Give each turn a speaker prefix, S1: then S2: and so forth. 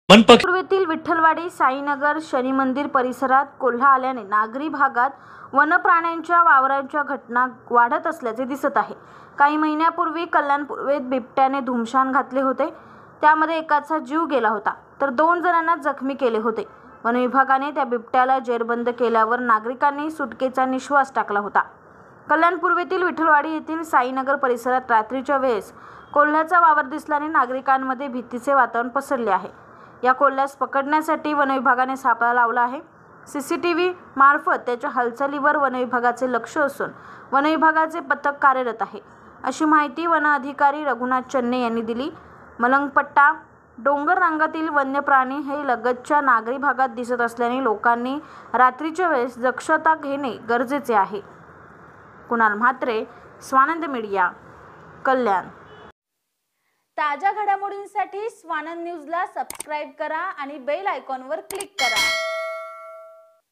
S1: पूर्वेतील विठ्ठलवाडी साईनगर शनी मंदिर परिसरात कोल्हा आल्याने नागरी भागात वनप्राण्यांच्या वावरांच्या घटना वाढत असल्याचे दिसत आहे। काही महिन्यापूर्वी कल्याण पूर्वेत बिबट्याने धुमशान घातले होते, त्यामध्ये एकाचा जीव गेला होता तर 2 जणांना जखमी केले होते। वन विभागाने त्या बिबट्याला जेरबंद केल्यावर नागरिकांनी सुटकेचा निश्वास टाकला होता। कल्याण पूर्वेतील विठ्ठलवाडी येथील साईनगर परिसरात रात्रीच्या वेळेस कोल्ह्याचा वावर दिसल्याने नागरिकांमध्ये भीतीचे वातावरण पसरले आहे। या कोल्ह्यास पकडण्यासाठी वन विभागाने सापळा लावला आहे। सीसीटीव्ही मार्फत त्याच्या हालचालीवर वन विभागाचे लक्ष असून वन विभागाचे पथक कार्यरत आहे, अशी माहिती वन अधिकारी रघुनाथ चन्ने यांनी दिली। मलंगपट्टा डोंगर रांगातील वन्य प्राणी हे लगतच्या नागरी भागात दिसत असल्याने लोकांनी रात्रीच्या वेळेस दक्षता घेणे गरजेचे आहे। कुणाल म्हात्रे, स्वानंद मीडिया, कल्याण।
S2: ताज्या घडामोडींसाठी स्वानंद न्यूजला सबस्क्राइब करा आणि बेल आयकॉनवर क्लिक करा।